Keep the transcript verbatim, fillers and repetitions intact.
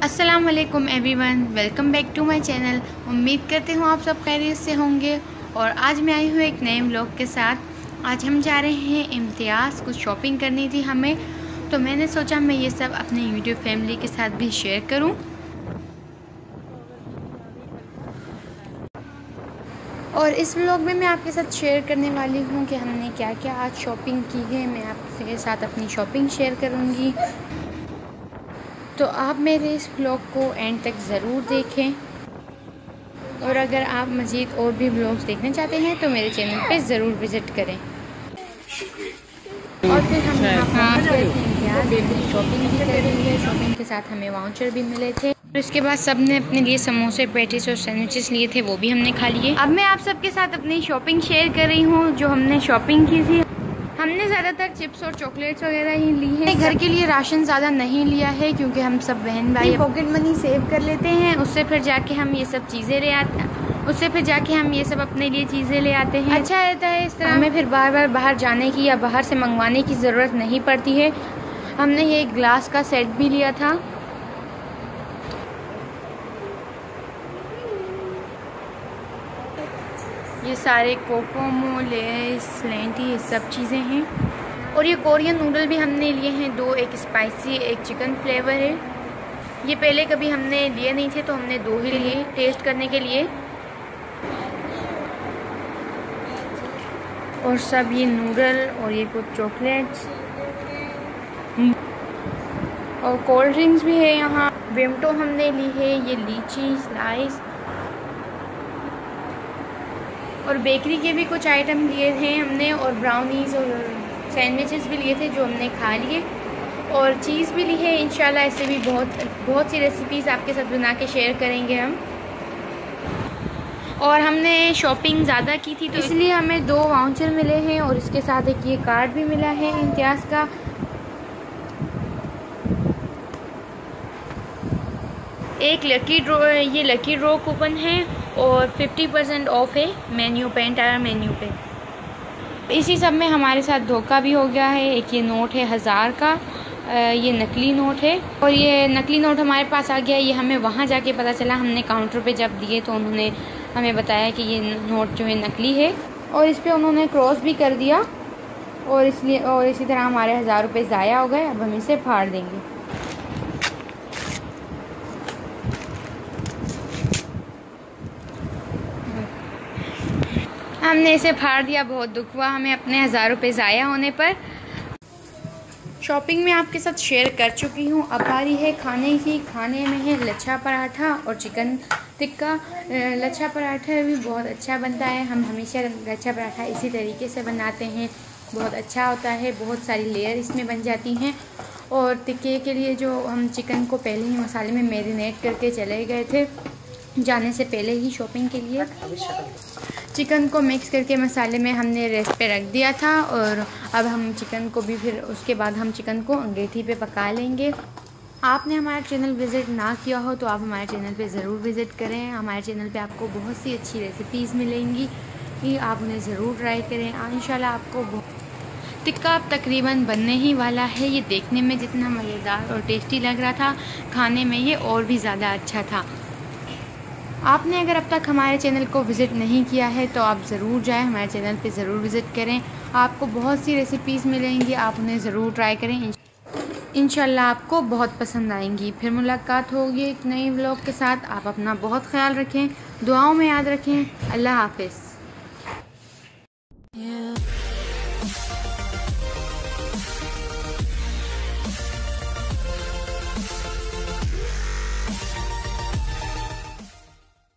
अस्सलाम वालेकुम everyone, welcome back to my channel. उम्मीद करती हूँ आप सब खैरियत से होंगे। और आज मैं आई हूँ एक नए व्लॉग के साथ। आज हम जा रहे हैं इम्तियाज़, कुछ शॉपिंग करनी थी हमें, तो मैंने सोचा मैं ये सब अपने यूट्यूब फैमिली के साथ भी शेयर करूँ। और इस व्लॉग में मैं आपके साथ शेयर करने वाली हूँ कि हमने क्या क्या आज शॉपिंग की है। मैं आपके साथ अपनी शॉपिंग शेयर करूँगी, तो आप मेरे इस व्लॉग को एंड तक ज़रूर देखें। और अगर आप मज़ीद और भी व्लॉग्स देखना चाहते हैं तो मेरे चैनल पे ज़रूर विज़िट करें। और फिर हम यहाँ पहुँच गए थे इम्तियाज़, शॉपिंग भी कर रही है। शॉपिंग के साथ हमें वाउचर भी मिले थे। और इसके बाद सब ने अपने लिए समोसे, पैटीज और सैंडविचेस लिए थे, वो भी हमने खा लिए। अब मैं आप सबके साथ अपनी शॉपिंग शेयर कर रही हूँ, जो हमने शॉपिंग की थी। हमने ज़्यादातर चिप्स और चॉकलेट्स वगैरह ही ली है। घर के लिए राशन ज़्यादा नहीं लिया है, क्योंकि हम सब बहन भाई पॉकेट मनी सेव कर लेते हैं। उससे फिर जाके हम ये सब चीज़ें ले आते उससे फिर जाके हम ये सब अपने लिए चीज़ें ले आते हैं। अच्छा रहता है इस तरह, हमें फिर बार बार बाहर जाने की या बाहर से मंगवाने की ज़रूरत नहीं पड़ती है। हमने ये ग्लास का सेट भी लिया था। ये सारे कोकोमो, लेस, लेंटी, ये सब चीज़ें हैं। और ये कोरियन नूडल भी हमने लिए हैं दो, एक स्पाइसी एक चिकन फ्लेवर है। ये पहले कभी हमने लिए नहीं थे, तो हमने दो ही लिए टेस्ट करने के लिए। और सब ये नूडल और ये कुछ चॉकलेट्स और कोल्ड ड्रिंक्स भी है यहाँ। विमटो हमने ली है, ये लीची स्लाइस। और बेकरी के भी कुछ आइटम लिए थे हमने, और ब्राउनीज़ और सैंडविचेस भी लिए थे, जो हमने खा लिए। और चीज़ भी ली है। इंशाल्लाह ऐसे भी बहुत बहुत सी रेसिपीज़ आपके साथ बना के शेयर करेंगे हम। और हमने शॉपिंग ज़्यादा की थी, तो इसलिए हमें दो वाउचर मिले हैं, और इसके साथ एक ये कार्ड भी मिला है इम्तियाज़ का। एक लकी ड्रॉ, ये लकी ड्रॉ कूपन है, और फिफ्टी परसेंट ऑफ है मेन्यू पे, एंटायर मेन्यू पे। इसी सब में हमारे साथ धोखा भी हो गया है। एक ये नोट है हज़ार का, ये नकली नोट है, और ये नकली नोट हमारे पास आ गया। ये हमें वहाँ जाके पता चला। हमने काउंटर पे जब दिए तो उन्होंने हमें बताया कि ये नोट जो है नकली है, और इस पर उन्होंने क्रॉस भी कर दिया। और इसलिए और इसी तरह हमारे हज़ार रुपये ज़ाया हो गए। अब हम इसे फाड़ देंगे। हमने इसे फाड़ दिया, बहुत दुख हुआ हमें अपने हज़ार रुपये ज़ाया होने पर। शॉपिंग में आपके साथ शेयर कर चुकी हूँ। अब बारी है खाने की। खाने में है लच्छा पराठा और चिकन टिक्का। लच्छा पराठा भी बहुत अच्छा बनता है। हम हमेशा लच्छा पराठा इसी तरीके से बनाते हैं, बहुत अच्छा होता है। बहुत सारी लेयर इसमें बन जाती हैं। और टिक्के के लिए जो हम चिकन को पहले ही मसाले में मैरिनेट करके चले गए थे जाने से पहले ही शॉपिंग के लिए। चिकन को मिक्स करके मसाले में हमने रेस्ट पे रख दिया था। और अब हम चिकन को भी फिर उसके बाद हम चिकन को अंगीठी पे पका लेंगे। आपने हमारा चैनल विज़िट ना किया हो तो आप हमारे चैनल पे ज़रूर विज़िट करें। हमारे चैनल पे आपको बहुत सी अच्छी रेसिपीज़ मिलेंगी, कि आप उन्हें ज़रूर ट्राई करें। इंशाल्लाह आपको टिक्का अब तकरीबन बनने ही वाला है। ये देखने में जितना मज़ेदार और टेस्टी लग रहा था, खाने में ये और भी ज़्यादा अच्छा था। आपने अगर अब तक हमारे चैनल को विज़िट नहीं किया है तो आप ज़रूर जाएं, हमारे चैनल पे ज़रूर विज़िट करें। आपको बहुत सी रेसिपीज़ मिलेंगी, आप उन्हें ज़रूर ट्राई करें। इंशाल्लाह आपको बहुत पसंद आएंगी। फिर मुलाकात होगी एक नई व्लॉग के साथ। आप अपना बहुत ख्याल रखें, दुआओं में याद रखें। अल्लाह हाफ़िज़।